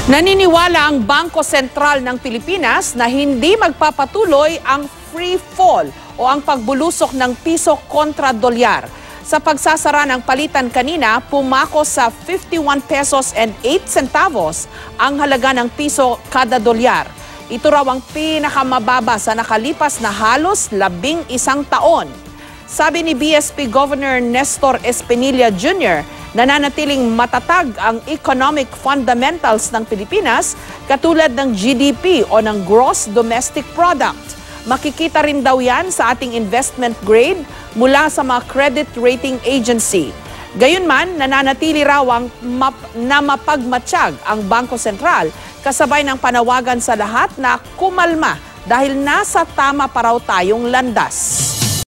Naniniwala ang Bangko Sentral ng Pilipinas na hindi magpapatuloy ang free fall o ang pagbulusok ng piso kontra dolyar. Sa pagsasara ng palitan kanina, pumako sa 51 pesos and 8 centavos ang halaga ng piso kada dolyar. Ito raw ang pinakamababa sa nakalipas na halos 11 taon. Sabi ni BSP Governor Nestor Espinilla Jr., nananatiling matatag ang economic fundamentals ng Pilipinas katulad ng GDP o ng Gross Domestic Product. Makikita rin daw yan sa ating investment grade mula sa mga credit rating agency. Gayunman, nananatili raw na mapagmatsyag ang Bangko Sentral kasabay ng panawagan sa lahat na kumalma dahil nasa tama pa raw tayong landas.